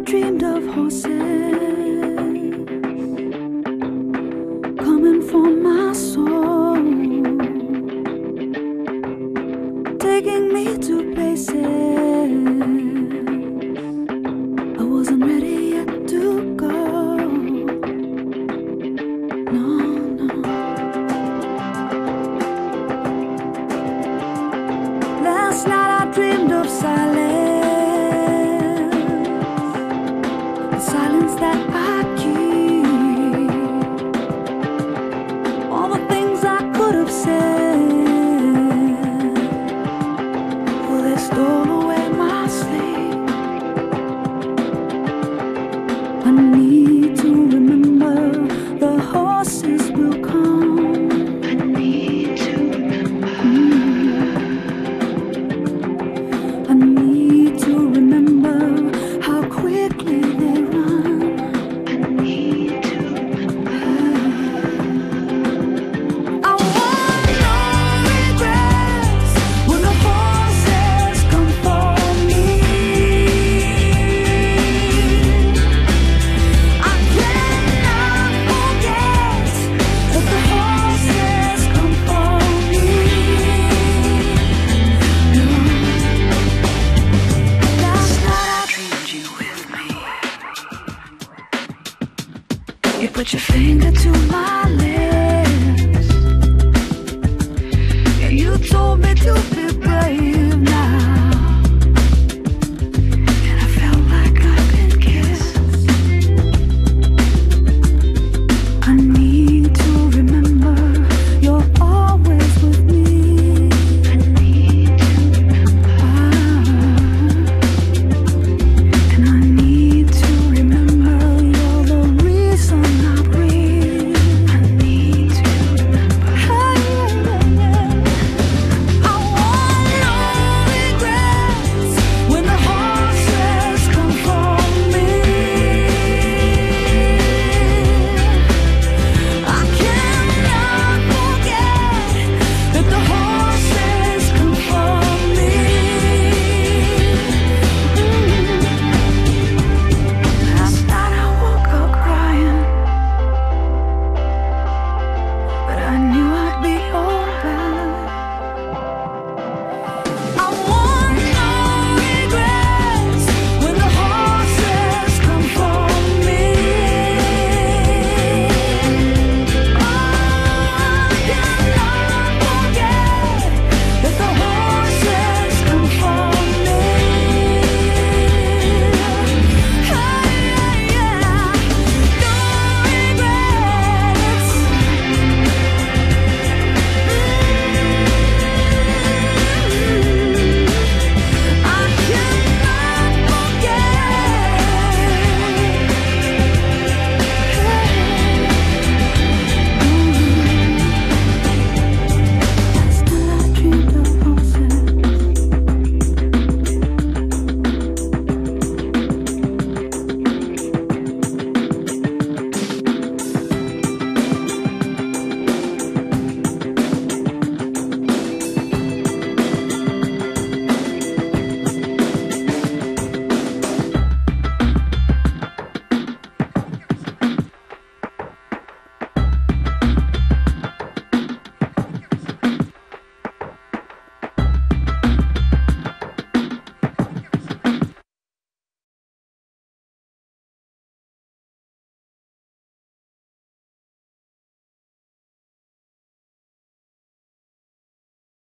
dreamed of horses coming for my soul, taking me to places I wasn't ready yet to go. No, no. Last night I dreamed of silence, the silence that I keep, all the things I could have said, well, they stole away my sleep. I need to remember the horses will come. I need to remember. I need to remember how quickly they run. I need to remember. I want no regrets when the horses come for me. I cannot forget that the horses come for me. Last night I dreamed you with me. You put your finger to my lips, and you told me to